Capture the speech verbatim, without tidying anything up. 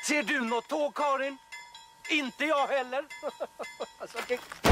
Ser du något tåg, Karin? Inte jag heller. Alltså, det...